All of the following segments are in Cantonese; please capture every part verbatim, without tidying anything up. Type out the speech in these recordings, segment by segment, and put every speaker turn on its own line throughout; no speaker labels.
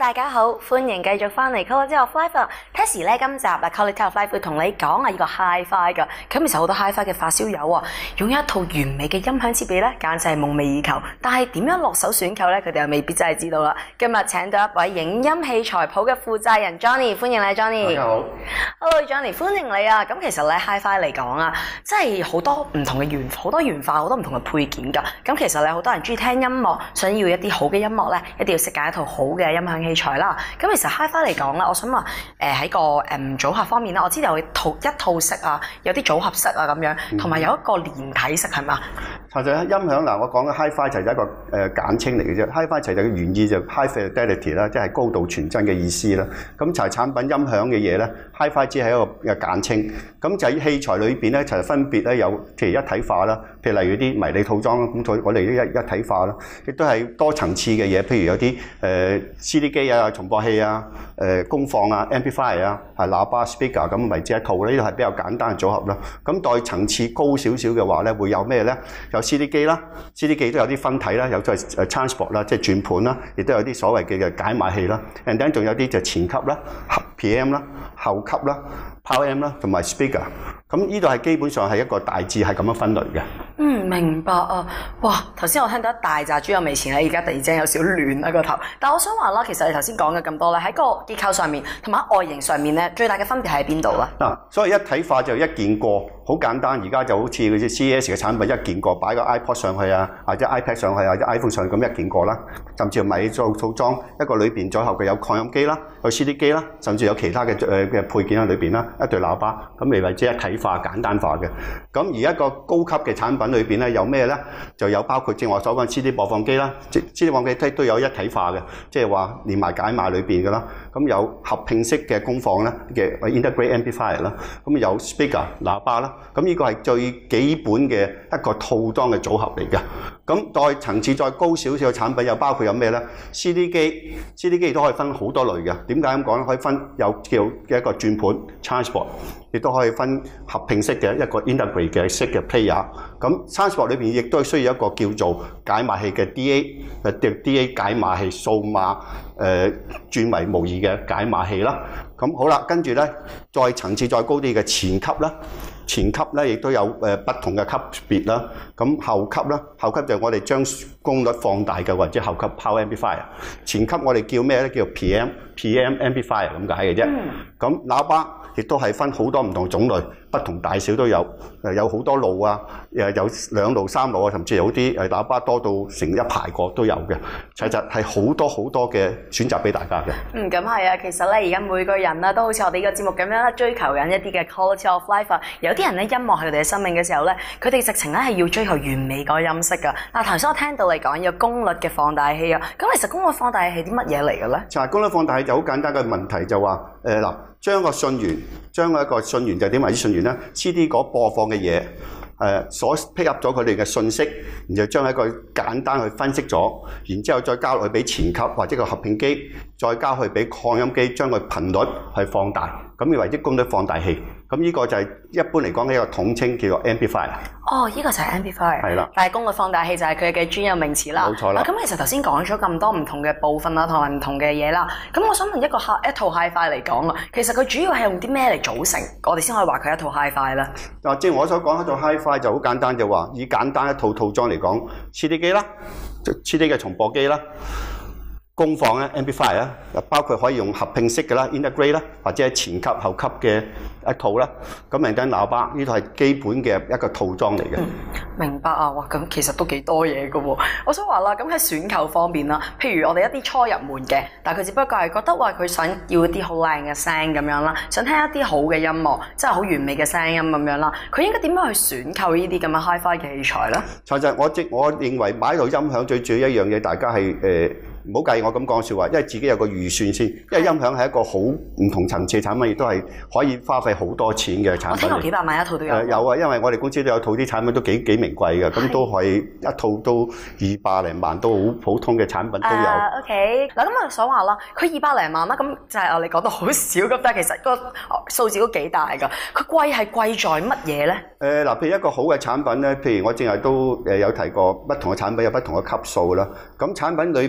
大家好，歡迎繼續翻嚟 Quality of Life。Tessie 咧今集啊 Quality of Life 會同你講啊呢個 Hi-Fi 噶，咁其實好多 Hi-Fi 嘅發燒友啊，擁有一套完美嘅音響設備咧，簡直係夢寐以求。但係點樣落手選購咧，佢哋又未必真係知道啦。今日請到一位影音器材鋪嘅負責人 Johnny， 歡迎你 Johnny。
大家好
，Hello Johnny， 歡迎你啊！咁其實咧 Hi-Fi 嚟講啊，真係好多唔同嘅元，好多元化，好多唔同嘅配件㗎。咁其實咧好多人中意聽音樂，想要一啲好嘅音樂咧，一定要識揀一套好嘅音響器材啦。咁其實 Hi-Fi 嚟講咧，我想問誒喺個誒、嗯、組合方面咧，我知道有套一套式啊，有啲組合式啊咁樣，同埋有，有一個連體式係嘛？
其實音響嗱，我講嘅 Hi-Fi 就係一個誒、呃、簡稱嚟嘅啫。Hi-Fi 其實嘅原意就 High Fidelity 啦，即係高度傳真嘅意思啦。咁就係產品音響嘅嘢咧 ，Hi-Fi 只係一個嘅簡稱。咁就喺器材裏邊咧，就係分別咧有譬如一體化啦，譬如例如啲迷你套裝咁，我哋啲一一體化啦，亦都係多層次嘅嘢，譬如有啲誒、呃、C D 機啊、重播器啊、誒、呃、功放啊、Amplifier 啊、係喇叭 speaker 咁為之一套咧，呢個係比較簡單嘅組合啦。咁再層次高少少嘅話咧，會有咩咧？有 C D 機啦 ，C D 機都有啲分體啦，有就係 transport 啦，即係轉盤啦，亦都有啲所謂嘅嘅解碼器啦。and then 仲有啲就前級啦、P M 啦、後級啦、Power M 啦，同埋 speaker。咁呢度係基本上係一個大致係咁樣分類嘅。
嗯，明白啊！哇，頭先我聽到一大紮豬油味前咧，而家突然之間有少亂啊個頭。但係我想話啦，其實你頭先講嘅咁多咧，喺個結構上面同埋外形上面咧，最大嘅分別喺邊度啦？
嗱，所以一體化就一件過，好簡單。而家就好似嗰啲 C E S 嘅產品一件過，擺個 iPod 上去啊，或者 iPad 上去啊，或者 iPhone 上去咁一件過啦。甚至買做套裝一個裏邊最後嘅有擴音機啦，有 C D 機啦，甚至有其他嘅誒嘅配件喺裏邊啦，一對喇叭咁未為之一體化簡單化嘅。咁而一個高級嘅產品裏邊咧有咩咧？就有包括正話所講 C D 播放機啦 ，C D 播放機都有一體化嘅，即係話連埋解碼裏邊嘅啦。咁有合併式嘅功放咧嘅 integrate amplifier 啦，咁有 speaker 喇叭啦。咁呢個係最基本嘅一個套裝嘅組合嚟嘅。咁再層次再高少少嘅產品又包括有咩咧 ？C D 機 ，C D 機亦都可以分好多類嘅。點解咁講咧？可以分有叫嘅一個轉盤 transport， 亦都可以分合併式嘅一個 integrate 嘅式嘅 player。咁 transport 裏邊亦都需要一個叫做解碼器嘅 D A， 誒 D A 解碼器數碼誒、呃、轉為模擬嘅解碼器啦。咁好啦，跟住咧再層次再高啲嘅前級啦。前級咧亦都有誒不同嘅級別啦，咁後級啦，後級就係我哋將功率放大嘅或者後級 Power Amplifier。前級我哋叫咩咧？叫 P M P M Amplifier 咁解嘅啫。咁、嗯、喇叭亦都係分好多唔同種類，不同大小都有，誒有好多路啊，誒有兩路三路啊，甚至有啲誒喇叭多到成一排個都有嘅。其實係好多好多嘅選擇俾大家嘅。
嗯，咁係啊，其實咧而家每個人啦都好似我哋呢個節目咁樣啦，追求緊一啲嘅 quality of life 啊。有啲人咧音樂係佢哋嘅生命嘅時候咧，佢哋直情咧係要追求完美個音色噶。嗱，頭先我聽到你講有功率嘅放大器啊，咁其實功率放大器係啲乜嘢嚟嘅咧？就係
功率放大器就好簡單嘅問題，就話誒嗱，將個信源，將一個信源就點為之信源咧 ？C D 嗰播放嘅嘢。誒所 pick up 咗佢哋嘅信息，然後將一個簡單去分析咗，然之後再交落去俾前級或者個合併機，再交去俾擴音機，將個頻率去放大，咁要為之功率放大器。咁呢個就係一般嚟講嘅一個統稱，叫做 amplifier。
哦，呢、這個就係 amplifier。係啦。但係功率放大器就係佢嘅專有名詞啦。
冇錯啦。
咁、啊、其實頭先講咗咁多唔同嘅部分啦，同埋唔同嘅嘢啦。咁我想問一個一套 Hi-Fi 嚟講啊，其實佢主要係用啲咩嚟組成？我哋先可以話佢一套 Hi-Fi 咧。
嗱，正如我所講，一套 Hi-Fi 就好簡單，就話以簡單一套套裝嚟講 ，C D 機啦 ，C D 嘅重播機啦。功放咧 amplifier 啦，包括可以用合併式嘅啦 integrate 啦，或者係前級後級嘅一套啦。咁明燈喇叭呢套係基本嘅一個套裝嚟嘅。
嗯，明白啊！哇，咁其實都幾多嘢嘅喎。我想話啦，咁喺選購方面啦，譬如我哋一啲初入門嘅，但係佢只不過係覺得話佢想要一啲好靚嘅聲咁樣啦，想聽一啲好嘅音樂，即係好完美嘅聲音咁樣啦。佢應該點樣去選購呢啲咁嘅 Hi-Fi 嘅器材咧？
其實我即我認為買到音響最主要一樣嘢，大家係誒。呃唔好介意我咁講説話，因為自己有個預算先。因為音響係一個好唔同層次嘅產品，亦都係可以花費好多錢嘅產品。我聽過幾百萬一套都有。呃、有啊，因為我哋公司都有套啲產品都幾幾名貴嘅，咁都係一套都二百零萬，都好普通嘅產品都有。
Uh, OK， 嗱咁我想話啦，佢二百零萬啦，咁就係我哋講到好少咁，但係其實個數字都幾大㗎。佢貴係貴在乜嘢咧？誒
嗱，譬如一個好嘅產品咧，譬如我正係都誒有提過，不同嘅產品有不同嘅級數啦。咁產品裏邊最重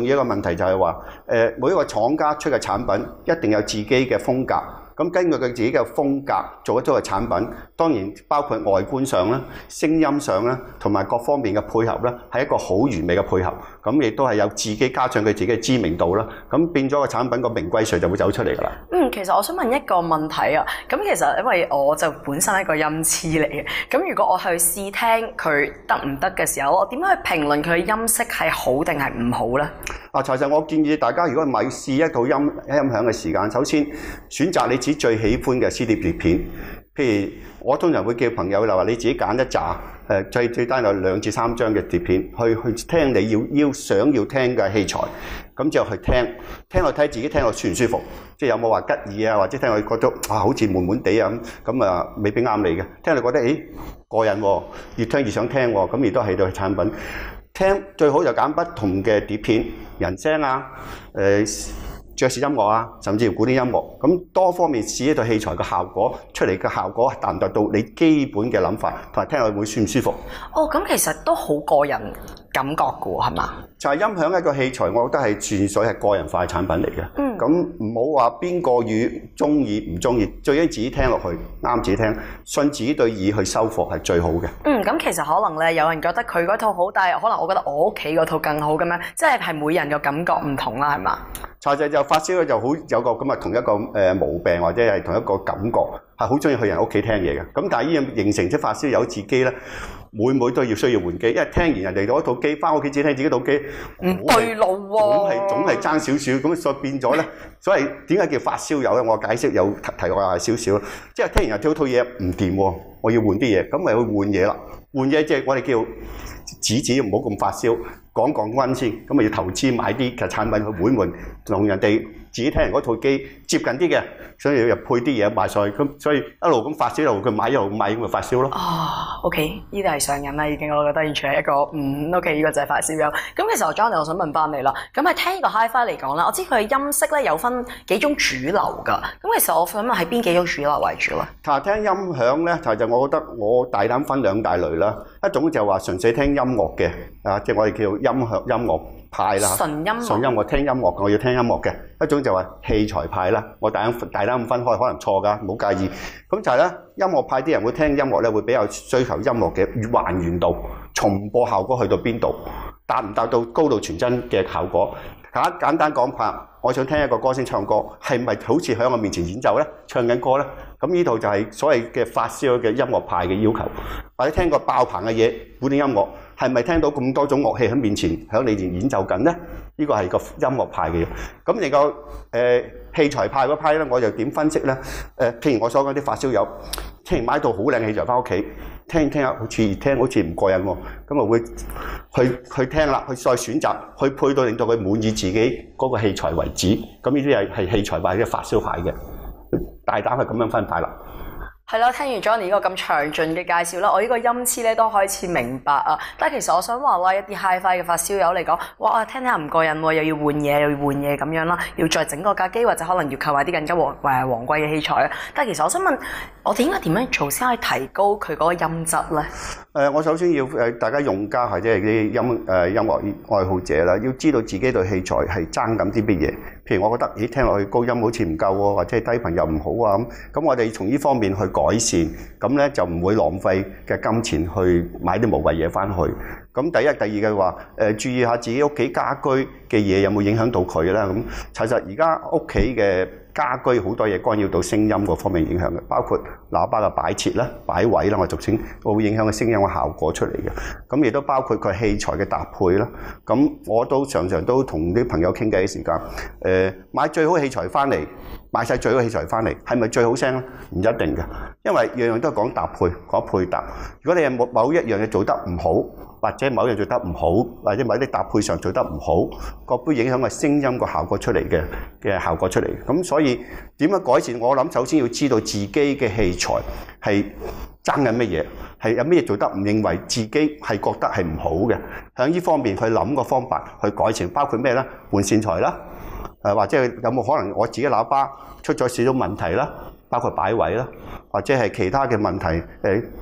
重要一個問題就係話，誒每一個廠家出嘅產品一定有自己嘅風格。咁根據佢自己嘅風格做一咗嘅產品，當然包括外觀上啦、聲音上啦，同埋各方面嘅配合咧，係一個好完美嘅配合。咁亦都係有自己加上佢自己嘅知名度啦。咁變咗個產品個名貴稅就會走出嚟㗎啦。
嗯，其實我想問一個問題啊。咁其實因為我就本身係一個音痴嚟嘅，咁如果我去試聽佢得唔得嘅時候，我點樣去評論佢嘅音色係好定係唔好咧？
啊，財神，我建議大家如果買試一套音音響嘅時間，首先選擇你自己最喜歡嘅 C D 碟片。譬如我通常會叫朋友就話你自己揀一紮，誒最最單有兩至三張嘅碟片，去去聽你要要想要聽嘅器材，咁之後去聽，聽落睇自己聽落舒唔舒服，即係有冇話吉耳啊，或者聽落覺得啊好似悶悶地啊咁，咁啊未必啱你嘅。聽落覺得誒過癮喎，越聽越想聽喎，咁亦都係對產品。聽最好就揀不同嘅碟片，人聲啊，誒、呃、爵士音樂啊，甚至乎古典音樂，咁多方面試一套器材嘅效果出嚟嘅效果達唔達到你基本嘅諗法，同埋聽落會舒唔舒服？
哦，咁其實都好個人感覺嘅喎，係嘛？就
係音響一個器材，我覺得係純粹係個人化嘅產品嚟嘅。嗯。咁唔好話邊個語中意唔中意，最緊要自己聽落去啱自己聽，信自己對耳去收貨係最好嘅。
嗯，咁其實可能咧，有人覺得佢嗰套好，但係可能我覺得我屋企嗰套更好咁樣，即係係每人嘅感覺唔同啦，係嘛？財仔就發燒咧就好有個咁啊同一個誒毛病或者係同一個感覺，係好中意去人屋企聽嘢嘅。咁但係呢樣形成即發燒友自己咧。每每都要需要換機，因為聽完人哋嗰套機，翻屋企只聽自己套機， 唔對路喎、啊，
總係總係爭少少，咁所以變咗咧，所以點解叫發燒友咧？我解釋有提過下少少，即係聽完人哋套嘢唔掂喎，我要換啲嘢，咁咪去換嘢啦。換嘢即係我哋叫止止，唔好咁發燒，講降溫先，咁咪要投資買啲嘅產品去換換，同人哋自己聽人嗰套機接近啲嘅，所以又配啲嘢買上去，咁所以一路咁發燒，一路佢買一路買咁咪發燒咯。
啊 ，OK， 呢啲係上癮啦，已經我覺得完全係一個嗯 OK，呢個就係發燒友。咁其實我 Johnny，我想問翻你啦，咁係聽呢個 Hi-Fi 嚟講啦，我知佢嘅音色咧有分幾種主流㗎，咁其實我想問係邊幾種主流為主咧？其實
聽音響咧，就就我覺得我大膽分兩大類啦，一種就話純粹聽音樂嘅，啊，即係我哋叫音響音樂派啦，
純音樂，
純音樂聽音樂，我要聽音樂嘅。一種就話器材派啦，我大膽大膽咁分開，可能錯㗎，唔好介意。咁就係咧，音樂派啲人會聽音樂咧，會比較追求音樂嘅還原度、重播效果去到邊度，達唔達到高度傳真嘅效果。簡簡單講法，我想聽一個歌星唱歌，係咪好似喺我面前演奏咧，唱緊歌咧？咁呢度就係所謂嘅發燒嘅音樂派嘅要求，或者聽個爆棚嘅嘢，古典音樂係咪聽到咁多種樂器喺面前喺你前演奏緊咧？呢個係個音樂派嘅嘢。咁你個誒器材派嗰批咧，我就點分析咧？誒、呃，譬如我所講啲發燒友，聽完買套好靚器材翻屋企，聽聽下好似聽好似唔過癮喎，咁啊會去去聽啦，去再選擇，去配到令到佢滿意自己嗰個器材為止。咁呢啲係係器材派嘅發燒派嘅，大膽係咁樣分派啦。
係啦，聽完 Johnny 呢個咁詳盡嘅介紹啦，我呢個音痴咧都開始明白啊！但係其實我想話啦，一啲 Hi-Fi 嘅發燒友嚟講，哇，聽聽下唔過癮喎，又要換嘢，又要換嘢咁樣啦，要再整個架機或者可能要購買啲更加昂誒昂貴嘅器材啊！但係其實我想問，我哋應該點樣做先可以提高佢嗰個音質咧？誒、
呃，我首先要誒大家用家或者係啲音誒、呃、音樂愛好者啦，要知道自己對器材係爭緊啲乜嘢。譬如我覺得，咦，聽落去高音好似唔夠喎，或者係低頻又唔好啊咁，咁我哋從呢方面去改善，咁咧就唔會浪費嘅金錢去買啲無謂嘢翻去。咁第一、第二嘅話，誒、呃、注意下自己屋企家居嘅嘢有冇影響到佢啦。咁其實而家屋企嘅家居好多嘢干擾到聲音嗰方面影響嘅，包括喇叭嘅擺設啦、擺位啦，我俗稱會影響個聲音嘅效果出嚟嘅。咁亦都包括佢器材嘅搭配啦。咁我都常常都同啲朋友傾偈嘅時間，誒、呃、買最好器材翻嚟，買晒最好器材翻嚟，係咪最好聲咧？唔一定嘅，因為樣樣都係講搭配、講配搭。如果你係某某一樣嘢做得唔好，或者某樣做得唔好，或者某啲搭配上做得唔好，個杯影響個聲音個效果出嚟嘅嘅效果出嚟。咁所以點樣改善？我諗首先要知道自己嘅器材係爭緊乜嘢，係有乜嘢做得唔認為自己係覺得係唔好嘅，喺呢方面去諗個方法去改善，包括咩咧？換線材啦，誒或者有冇可能我自己喇叭出咗少少問題啦，包括擺位啦，或者係其他嘅問題誒。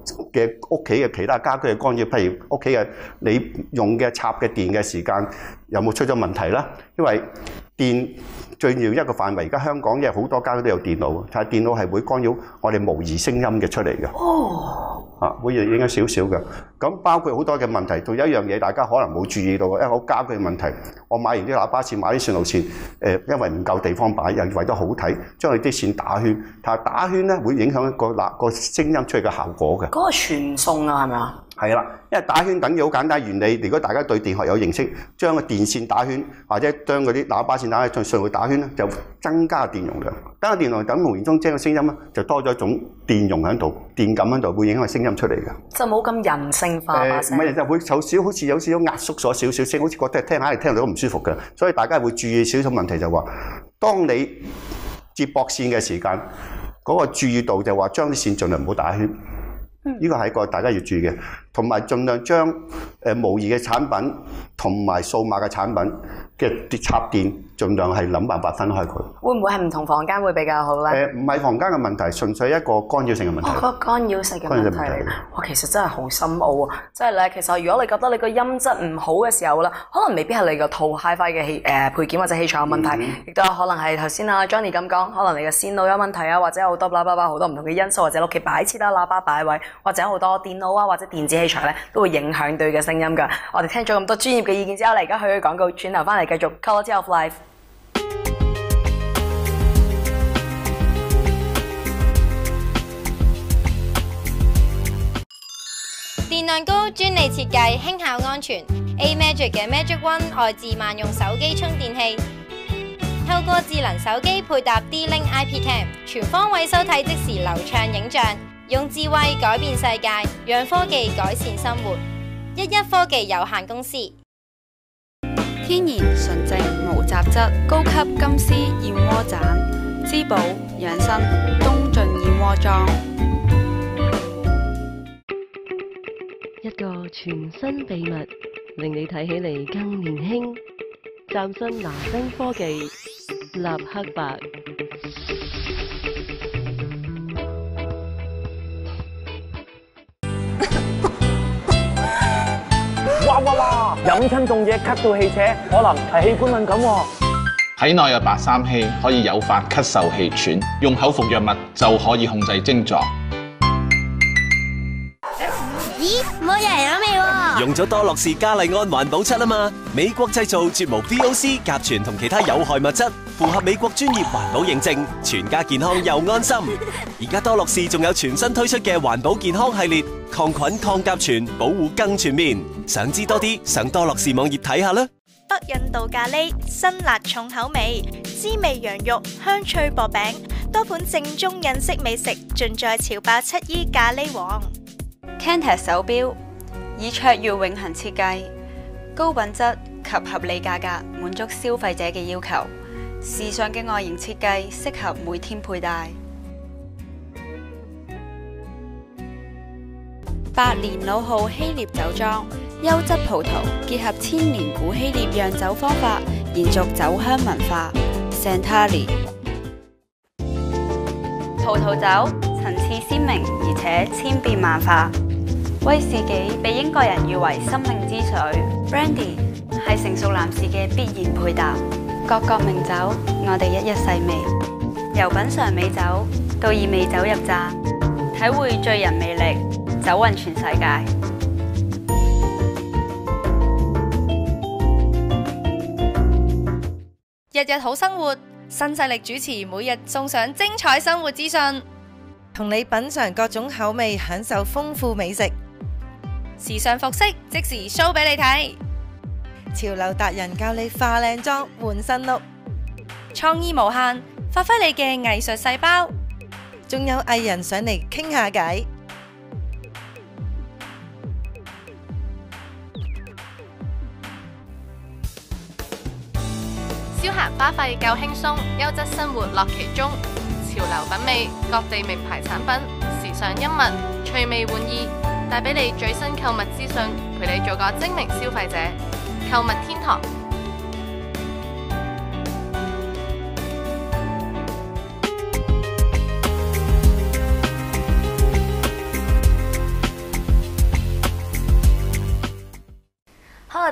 嘅屋企嘅其他家居嘅干擾，譬如屋企嘅你用嘅插嘅電嘅時間有冇出咗問題啦？因為電最重要一個範圍，而家香港因為好多家都有電腦，但係電腦係會干擾我哋模擬聲音嘅出嚟嘅。
哦，
啊，會影響少少嘅。咁包括好多嘅問題，仲有一樣嘢大家可能冇注意到嘅，一個家居嘅問題。我買完啲喇叭線，買啲線路線，誒、呃，因為唔夠地方擺，又為咗好睇，將佢啲線打圈。但係打圈咧會影響個嗱個聲音出嚟嘅效果嘅。
嗰個傳送啊，係咪啊？
係啦，因為打圈等於好簡單原理。如果大家對電學有認識，將個電線打圈，或者將嗰啲喇叭線打喺上去打圈咧，就增加電容量。增加電容量等無形中將個聲音咧就多咗一種電容喺度，電感喺度，會影響個聲音出嚟嘅。
就冇咁人性化把聲。
誒唔係，就會有少好似有少少壓縮咗少少聲，好似覺得聽下嚟聽到都唔舒服嘅。所以大家會注意少少問題就話，當你接駁線嘅時間，嗰、那個注意度就話將啲線盡量唔好打圈。呢個係一個大家要注意嘅，同埋盡量將誒模擬嘅產品同埋數碼嘅產品嘅插電，盡量係諗辦法分開佢。
會唔會係唔同房間會比較好咧？
誒唔係房間嘅問題，純粹一個干擾性嘅問題。
哦，個干擾性嘅問題嚟。哇，其實真係好深奧啊！即係咧，其實如果你覺得你個音質唔好嘅時候咧，可能未必係你個套 Hi-Fi 嘅器誒配件或者器材有問題，亦都有可能係頭先阿 Johnny 咁講，可能你嘅線路有問題啊，或者有好多啦啦啦好多唔同嘅因素，或者屋企擺設啊、喇叭擺位，或者好多電腦啊或者電子器材咧，都會影響對嘅聲音㗎。我哋聽咗咁多專業嘅意見之後，嚟而家去去廣告，轉頭翻嚟繼續 Quality of Life。
電量高，專利設計，輕巧安全。A-Magic 嘅 Magic One 外置萬用手機充電器，透過智能手機配搭 D-Link I P Cam， 全方位收睇即時流暢影像，用智慧改變世界，讓科技改善生活。一一科技有限公司。
天然純正無雜質，高級金絲燕窩盞，滋補養生，東晉燕窩莊。
一個全新秘密，令你睇起嚟更年輕。嶄新拿燈科技，立黑白。
哇哇哇！飲親凍嘢咳到氣扯，可能係氣管敏感喎。
體內嘅白三烯可以誘發咳嗽氣喘，用口服藥物就可以控制症狀。
咦，冇人飲味喎！
用咗多樂士嘉麗安環保漆啊嘛，美國製造，絕無 V O C、甲醛同其他有害物質，符合美國專業環保認證，全家健康又安心。而家多樂士仲有全新推出嘅環保健康系列，抗菌抗甲醛，保護更全面。想知多啲，上多樂士網頁睇下啦。
北印度咖喱，辛辣重口味，滋味羊肉，香脆薄餅，多款正宗印式美食，盡在潮爆七衣咖喱王。
Cantus 手錶以卓越永恆設計，高品質及合理價格，滿足消費者嘅要求。時尚嘅外形設計，適合每天佩戴。百年老號希臘酒莊，優質葡萄結合千年古希臘釀酒方法，延續酒香文化。Santali 葡萄酒層次鮮明，而且千變萬化。威士忌被英國人譽為生命之水 ，Brandy 係成熟男士嘅必然配搭。各國名酒，我哋一一細味。由品嚐美酒到以美酒入讚，體會醉人魅力，酒運全世界。
日日好生活，新勢力主持每日送上精彩生活資訊，
同你品嚐各種口味，享受豐富美食。
時尚服飾即時 show 俾你睇，
潮流達人教你化靚妝換新 look，
創意無限，發揮你嘅藝術細胞。
仲有藝人上嚟傾下偈。
消閒花費夠輕鬆，優質生活樂其中。潮流品味，各地名牌產品，時尚音樂，趣味玩意，帶俾你最新購物資訊，陪你做個精明消費者。購物天堂。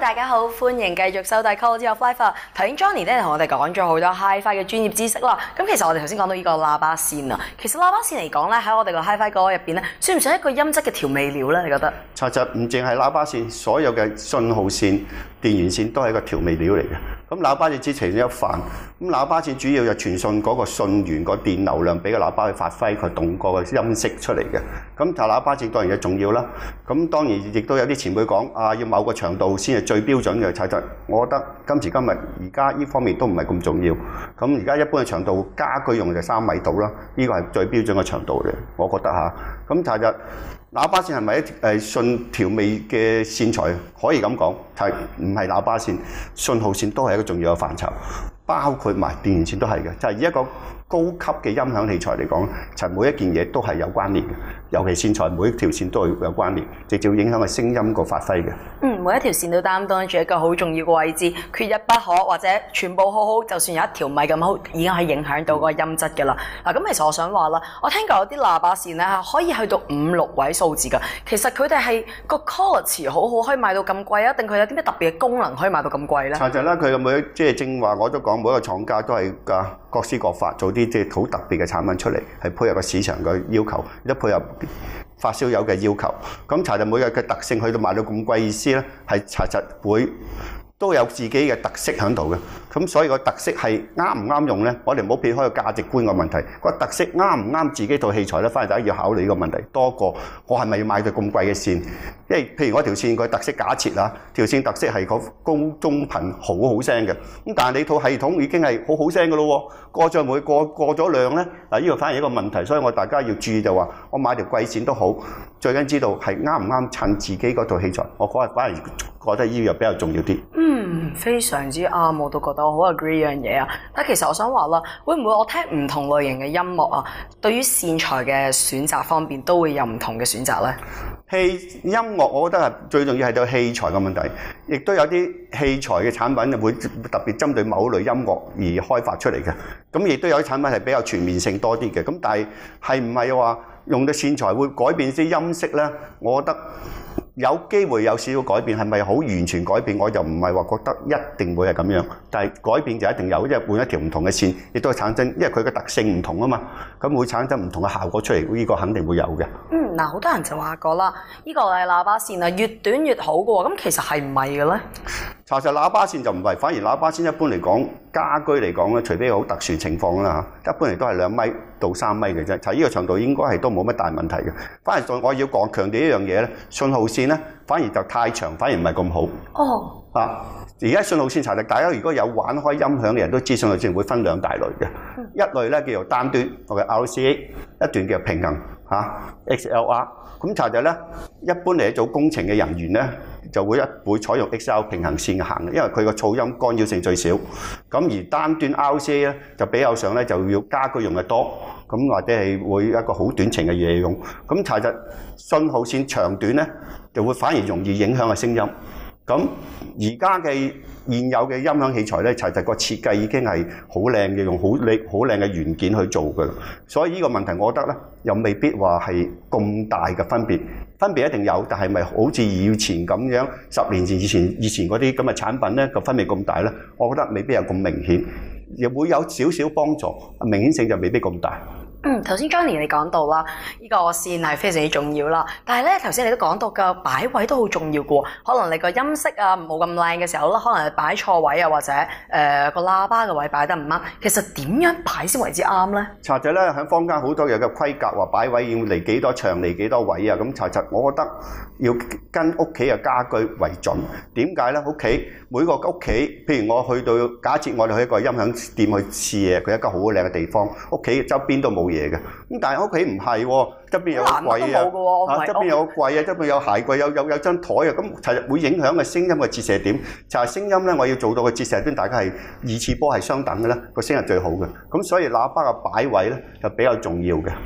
大家好，歡迎繼續收睇 Quality of Life。頭先 Johnny 咧同我哋講咗好多 Hi-Fi 嘅專業知識啦。咁其實我哋頭先講到呢個喇叭線啊，其實喇叭線嚟講咧，喺我哋個 Hi-Fi 歌入邊咧，算唔算一個音質嘅調味料咧？你覺得？
其實唔淨係喇叭線，所有嘅信號線、電源線都係一個調味料嚟嘅。咁喇叭線只其中一範，咁喇叭線主要就傳送嗰個信源個電流量俾個喇叭去發揮佢動過嘅音色出嚟嘅。咁就喇叭線當然嘅重要啦。咁當然亦都有啲前輩講啊，要某個長度先係最標準嘅。其實我覺得今時今日而家呢方面都唔係咁重要。咁而家一般嘅長度家居用就三米度啦，呢個係最標準嘅長度嘅，我覺得嚇。咁其實喇叭線係咪一誒信調味嘅線材？可以咁講，係唔係喇叭線？信號線都係一個重要嘅範疇，包括埋電源線都係嘅。就係以一個高級嘅音響器材嚟講，其實每一件嘢都係有關聯嘅，尤其線材每一條線都係有關聯，直接影響個聲音個發揮嘅。
嗯，每一條線都擔當住一個好重要嘅位置，缺一不可，或者全部好好，就算有一條米咁好，已經可以影響到個音質㗎啦。嗱，咁其實我想話啦，我聽過有啲喇叭線咧可以去到五六位數字㗎。其實佢哋係個 quality 好好，可以賣到咁貴啊？定佢有啲咩特別嘅功能可以賣到咁貴咧？
其實咧，佢嘅每即係正話我都講，每一個廠家都係㗎各施各法做啲即係好特別嘅產品出嚟，係配合個市場嘅要求，亦都配合發燒友嘅要求。咁查實每日嘅特性去到賣到咁貴，意思咧係查實會都有自己嘅特色喺度嘅。咁所以個特色係啱唔啱用咧？我哋唔好撇開個價值觀嘅問題，個特色啱唔啱自己套器材咧？反而大家要考慮呢個問題多過我係咪要買到咁貴嘅線？因為譬如我條線個特色假設啊，條線特色係個高中頻好好聲嘅，咁但係你套系統已經係好好聲嘅咯喎，過咗會過過咗量咧，嗱呢個反而一個問題，所以我大家要注意就話，我買條貴線都好，最緊知道係啱唔啱襯自己嗰套器材，我嗰日反而覺得呢樣比較重要啲。
嗯，非常之啱，我都覺得我好 agree 呢樣嘢啊！但其實我想話啦，會唔會我聽唔同類型嘅音樂啊，對於線材嘅選擇方面都會有唔同嘅選擇咧？
器音樂我覺得係最重要係對器材嘅問題，亦都有啲器材嘅產品會特別針對某類音樂而開發出嚟嘅。咁亦都有啲產品係比較全面性多啲嘅。咁但係係唔係話用到線材會改變啲音色咧？我覺得有機會有少少改變，係咪好完全改變？我就唔係話覺得一定會係咁樣，但係改變就一定有，因為換一條唔同嘅線，亦都係產生，因為佢嘅特性唔同啊嘛，咁會產生唔同嘅效果出嚟，呢個肯定會有嘅。
嗯，嗱，好多人就話過啦，呢個係喇叭線啊，越短越好嘅喎，咁其實係唔係嘅咧？
查實喇叭線就唔係，反而喇叭線一般嚟講，家居嚟講咧，除非有好特殊情況啦嚇，一般嚟都係兩米到三米嘅啫。就係呢個長度應該係都冇乜大問題嘅。反而我要講強調一樣嘢咧，信號線咧反而就太長，反而唔係咁好。
哦。啊，
而家信號線查實，大家如果有玩開音響嘅人都知，信號線會分兩大類嘅。嗯、一類咧叫做單端，我嘅 R C A， 一段叫做平衡嚇 X L R。咁查實咧，一般嚟做工程嘅人員咧，就會一會採用 X L R 平衡線行嘅，因為佢個噪音干擾性最少。咁而單端 R C A 咧就比較上咧就要家居用嘅多，咁或者係會一個好短程嘅嘢用。咁查實信號線長短咧就會反而容易影響個聲音。咁而家嘅現有嘅音響器材咧，其實個設計已經係好靚嘅，用好靚好靚嘅元件去做嘅。所以呢個問題，我覺得咧又未必話係咁大嘅分別。分別一定有，但係咪好似以前咁樣十年前以前以前嗰啲咁嘅產品咧個分別咁大咧？我覺得未必有咁明顯，又會有少少幫助，明顯性就未必咁大。
嗯，頭先 Johnny 你講到啦，呢個線係非常之重要啦。但係咧，頭先你都講到嘅擺位都好重要嘅喎。可能你個音色啊冇咁靚嘅時候啦，可能係擺錯位啊，或者誒個喇叭嘅位擺得唔啱。其實點樣擺先為之啱咧？
查實咧喺坊間好多嘢嘅規格話擺位要離幾多長離幾多位啊，咁查實我覺得要跟屋企嘅家居為準。點解咧？屋企每個屋企，譬如我去到假設我哋去一個音響店去試嘢，佢一個好靚嘅地方，屋企周邊都冇嘢嘅，咁但係屋企唔係喎，側邊有個櫃啊，啊側邊有個櫃啊，側邊有鞋櫃，有有有張台啊，咁其實會影響嘅聲音嘅折射點，就係聲音咧，我要做到個折射點，大家係二次波係相等嘅咧，個聲係最好嘅，咁所以喇叭嘅擺位咧就比較重要嘅。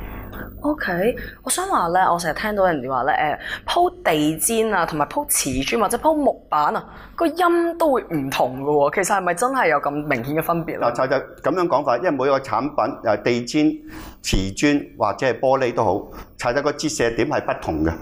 OK，我想話咧，我成日聽到人哋話咧，誒鋪地氈啊，同埋鋪瓷磚或者鋪木板啊，個音都會唔同嘅喎。其實係咪真係有咁明顯嘅分別咧？
嗱，就就咁樣講法，因為每個產品誒地氈、瓷磚或者係玻璃都好，其實個折射點係不同嘅。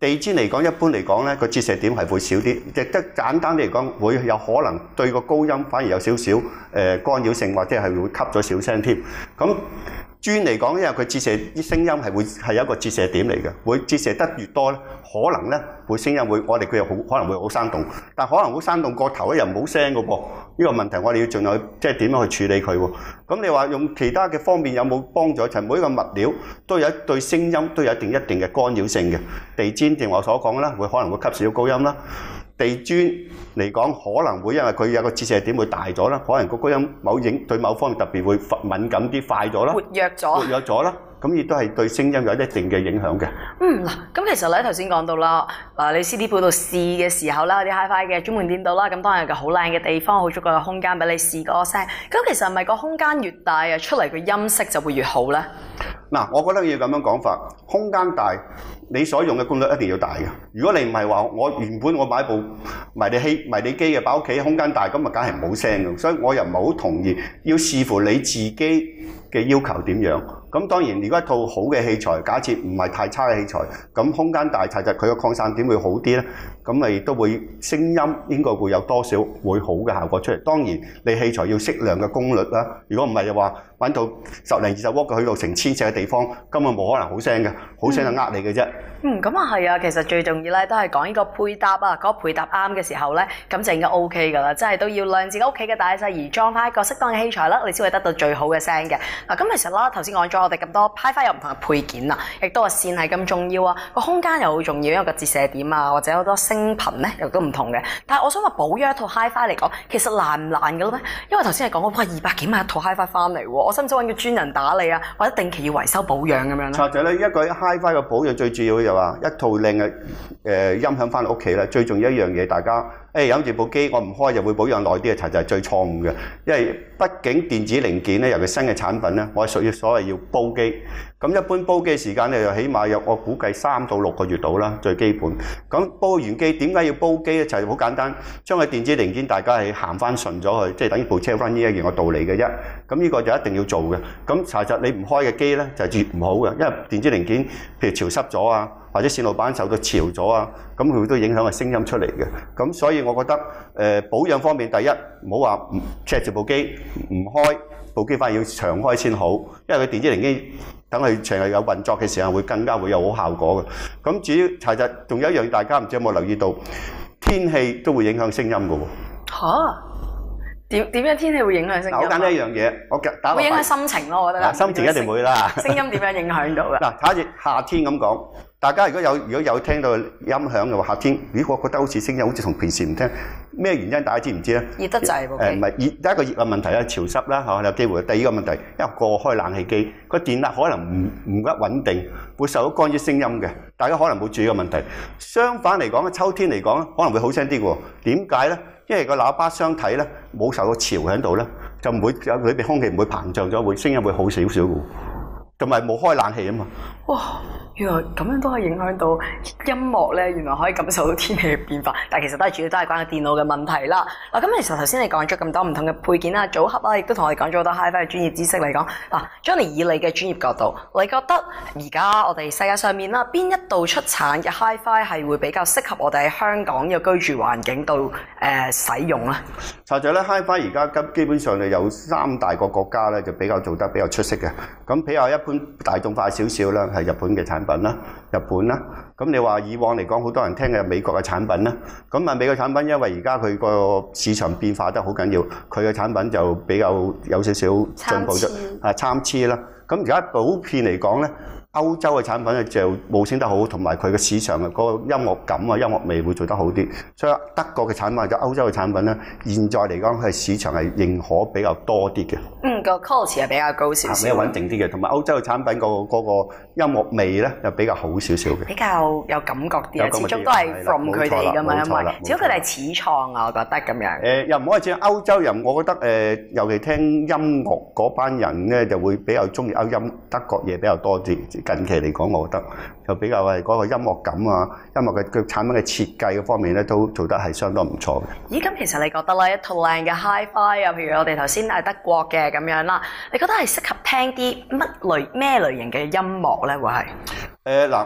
地氈嚟講，一般嚟講咧個折射點係會少啲，亦得簡單啲嚟講，會有可能對個高音反而有少少誒干擾性，或者係會吸咗小聲添。咁磚嚟講，因為佢折射啲聲音係會係一個折射點嚟嘅，會折射得越多咧，可能咧會聲音會我哋佢又好可能會好生動，但可能好生動個頭咧又唔好聲嘅噃。呢個問題我哋要盡量即係點樣去處理佢喎？咁你話用其他嘅方面有冇幫助？就係每一個物料都有一對聲音都有一定一定嘅干擾性嘅。地氈正如我所講啦，會可能會吸少高音啦。地磚嚟講，可能會因為佢有個折射點會大咗啦，可能個高音某影對某方面特別會敏感啲、快咗啦，
活躍咗，
活躍咗啦。咁亦都係對聲音有一定嘅影響嘅。
嗯，嗱，咁其實咧頭先講到啦，嗱你 C D 鋪度試嘅時候啦，有啲 Hi-Fi 嘅專門店度啦，咁當然有個好靚嘅地方，好足夠嘅空間俾你試歌聲。咁其實係咪個空間越大啊，出嚟個音色就會越好咧？
嗱，我覺得要咁樣講法，空間大，你所用嘅功率一定要大嘅。如果你唔係話我原本我買部迷你機迷你機嘅擺屋企，空間大，咁啊梗係冇聲嘅。所以我又唔係好同意，要視乎你自己嘅要求點樣。咁當然，如果一套好嘅器材，假設唔係太差嘅器材，咁空間大，其實佢個擴散點會好啲咧。咁咪都會聲音應該會有多少會好嘅效果出嚟。當然，你器材要適量嘅功率啦。如果唔係就話揾到十零二十瓦嘅去到成千尺嘅地方，根本冇可能好聲嘅，好聲就呃你嘅啫。
嗯，咁啊係啊，其實最重要咧都係講呢個配搭啊，嗰個配搭啱嘅時候咧，咁就應該 O K 噶啦，即係都要量自己屋企嘅大細而裝翻一個適當嘅器材啦，你先會得到最好嘅聲嘅。嗱，咁其實啦，頭先講咗我哋咁多 Hi-Fi 有唔同嘅配件啊，亦都話線係咁重要啊，個空間又好重要，因為個折射點啊，或者好多聲頻咧又都唔同嘅。但係我想話保養一套 Hi-Fi 嚟講，其實難唔難嘅咧？因為頭先係講過哇二百幾萬一套 Hi-Fi 翻嚟喎，我使唔使揾個專人打理啊，或者定期要維修保養咁樣咧？
錯就咧，一個 Hi-Fi 嘅保養最主要就話一套靚嘅誒音響翻嚟屋企咧，最重要一樣嘢，大家誒諗住部機我唔開就會保養耐啲嘅，其實就係最錯誤嘅，因為畢竟電子零件咧，尤其新嘅產品咧，我係屬於所謂要煲機。咁一般煲機時間咧，就起碼有我估計三到六個月到啦，最基本。咁煲完機點解要煲機咧？就係好簡單，將個電子零件大家係行翻順咗去，即係等於部車 run 呢一樣個道理嘅啫。咁呢個就一定要做嘅。咁查實你唔開嘅機咧，就係越唔好嘅，因為電子零件譬如潮濕咗啊，或者線路板受到潮咗啊，咁佢都影響個聲音出嚟嘅。咁所以我覺得誒、呃、保養方面，第一唔好話赤住部機唔開，部機反而要長開先好，因為佢電子零件等佢長日有運作嘅時候，會更加會有好效果嘅。咁至於查實仲有一樣，大家唔知有冇留意到，天氣都會影響聲音嘅喎。嚇？
點點樣天氣會影響聲音？
好簡單一樣嘢，我打個
會影響心情咯，我覺得。
嗱，心情一定會啦。
聲音點樣影響到㗎？
嗱，假設夏天咁講，大家如果有如果有聽到音響嘅話，夏天如果覺得好似聲音好似同平時唔聽，咩原因大家知唔知咧？
熱得滯喎。
誒唔係熱，第一個熱嘅問題咧，潮濕啦嚇，有機會。第二個問題，因為過開冷氣機，個電壓可能唔唔得穩定，會受到干擾聲音嘅。大家可能冇注意個問題。相反嚟講，秋天嚟講咧，可能會好聲啲喎。點解咧？因為個喇叭箱體咧冇受到潮喺度咧，就唔會有裏邊空氣唔會膨脹咗，會聲音會好少少嘅。同埋冇開冷氣啊嘛。哇！原來咁樣都可以影響到音樂咧，原來可以感受到天氣嘅變化，但係其實都係主要都係關個電腦嘅問題啦。嗱，咁其實頭先你講咗咁多唔同嘅配件啦、組合啦，亦都同我哋講咗好多 Hi-Fi 嘅專業知識嚟講。嗱 ，Johnny 以你嘅專業角度，你覺得而家我哋世界上面啦，邊一度出產嘅 Hi-Fi 係會比較適合我哋喺香港嘅居住環境度誒、呃、使用咧？實際咧 Hi-Fi 而家基本上就有三大個國家咧，就比較做得比較出色嘅。咁比較一般大眾化少少啦，係日本嘅產品啦，日本啦。咁你話以往嚟講，好多人聽嘅美國嘅產品啦。咁啊，美國產品因為而家佢個市場變化得好緊要，佢嘅產品就比較有少少進步咗，啊參差啦。咁而家普遍嚟講咧，歐洲嘅產品咧就冇升得好，同埋佢嘅市場嘅嗰個音樂感啊、音樂味會做得好啲。所以德國嘅產品或者歐洲嘅產品咧，現在嚟講係市場係認可比較多啲嘅。嗯，個 quality 係比較高少少，比較穩定啲嘅。同埋歐洲嘅產品個嗰個音樂味咧又比較好少少嘅，比較有感覺啲啊。始終都係 from 佢哋㗎嘛，因為只要佢哋係始創啊，我覺得咁樣。誒又唔可以似歐洲人，我覺得誒尤其聽音樂嗰班人咧就會比較中意歐音德國嘢比較多啲。近期嚟講，我覺得就比較係嗰個音樂感啊，音樂嘅嘅產品嘅設計嘅方面咧，都做得係相當唔錯嘅。咦，咁其實你覺得咧，一套靚嘅 Hi-Fi 啊，譬如我哋頭先係德國嘅咁樣啦，你覺得係適合聽啲乜類咩類型嘅音樂咧？會係誒嗱，我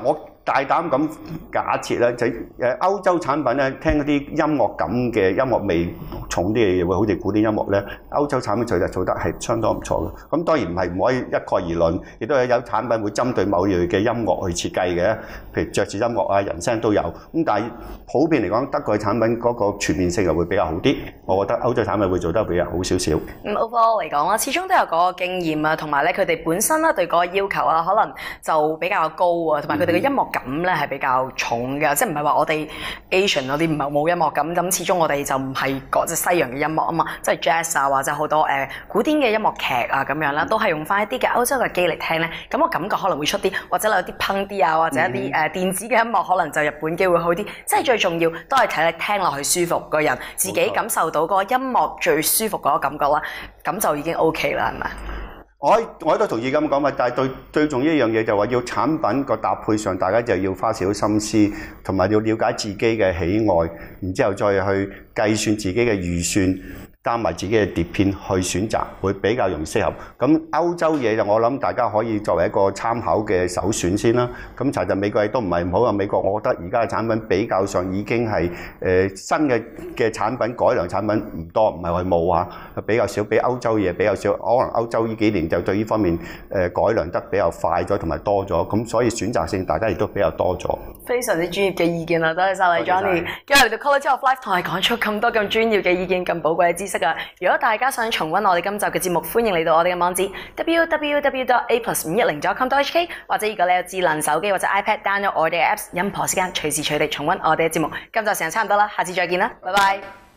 大膽咁假設咧，就誒歐洲產品咧，聽嗰啲音樂感嘅音樂味重啲嘅嘢，會好似古典音樂咧，歐洲產品其實做得係相當唔錯嘅。咁當然唔係唔可以一概而論，亦都有有產品會針對某類嘅音樂去設計嘅，譬如爵士音樂啊、人聲都有。咁但係普遍嚟講，德國嘅產品嗰個全面性就會比較好啲。我覺得歐洲產品會做得比較好少少。
咁 overall 嚟講啦，始終都有嗰個經驗啊，同埋咧佢哋本身咧對嗰個要求啊，可能就比較高啊，同埋佢哋嘅音樂感咧係比較重嘅，即係唔係話我哋 Asian 嗰啲唔係冇音樂感，咁始終我哋就唔係嗰隻西洋嘅音樂啊嘛，即係 jazz 啊或者好多誒、呃、古典嘅音樂劇啊咁樣啦，都係用翻一啲嘅歐洲嘅機嚟聽咧，咁我感覺可能會出啲，或者有啲 punk 啲啊，或者一啲誒、呃、電子嘅音樂，可能就日本機會好啲，即係最重要都係睇你聽落去舒服，個人自己感受到嗰個音樂最舒服嗰個感覺啦，咁就已經 OK 啦，係咪？
我我都同意咁講嘛，但係對最重要一樣嘢就係話要產品個搭配上，大家就要花少少心思，同埋要了解自己嘅喜愛，然之後再去計算自己嘅預算，加埋自己嘅碟片去選擇，會比較容易適合。咁歐洲嘢就我諗大家可以作為一個參考嘅首選先啦。咁其實美國亦都唔係唔好啊。美國我覺得而家嘅產品比較上已經係誒、呃、新嘅嘅產品改良產品唔多，唔係話冇啊，比較少，比歐洲嘢比較少。可能歐洲呢幾年就對呢方面誒、呃、改良得比較快咗同埋多咗，咁所以選擇性大家亦都比較多咗。
非常之專業嘅意見啊！多謝晒你 Johnny，今日嚟到 Quality of Life 同你講出咁多咁專業嘅意見、咁寶貴嘅知識啊！如果大家想重溫我哋今集嘅節目，歡迎嚟到我哋嘅網址 double-u double-u double-u dot a plus 五一零 dot com dot h k， 或者如果你有智能手機或者 iPad download 我哋嘅 Apps， 任何時間隨時隨地重溫我哋嘅節目。今集時間差唔多啦，下次再見啦，拜拜。